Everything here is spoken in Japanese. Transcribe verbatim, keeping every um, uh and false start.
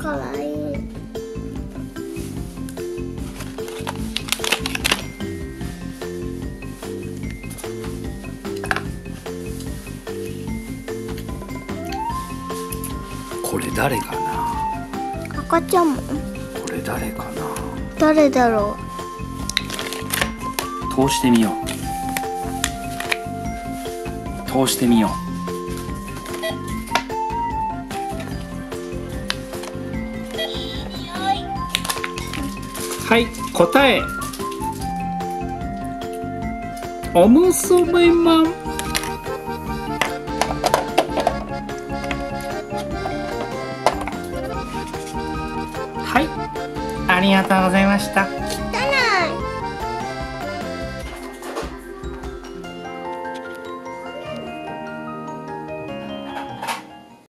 かわいい。 これ誰かな。 赤ちゃんも。 これ誰かな。 誰だろ通してみよう。通してみよう。はい、答え。おむすびまん。はい、ありがとうございました。